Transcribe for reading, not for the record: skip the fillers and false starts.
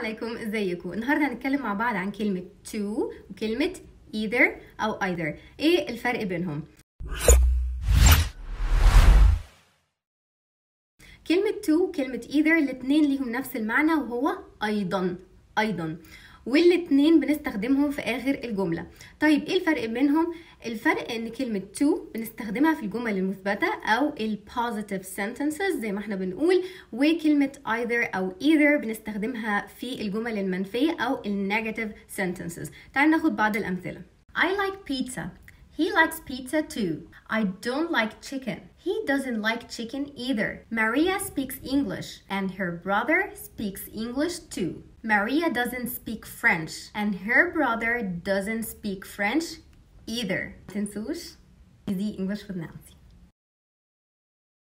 عليكم، ازيكم؟ النهارده هنتكلم مع بعض عن كلمة to وكلمة either أو either. ايه الفرق بينهم؟ كلمة to وكلمة either الاتنين ليهم نفس المعنى وهو أيضا، والاتنين بنستخدمهم في آخر الجملة. طيب ايه الفرق بينهم؟ الفرق ان كلمة to بنستخدمها في الجمل المثبتة او ال positive sentences زي ما احنا بنقول، وكلمة either او either بنستخدمها في الجمل المنفية او ال negative sentences. تعال ناخد بعض الأمثلة. I like pizza. He likes pizza too. I don't like chicken. He doesn't like chicken either. Maria speaks English and her brother speaks English too. Maria doesn't speak French and her brother doesn't speak French either. تنسوش easy English with nouns.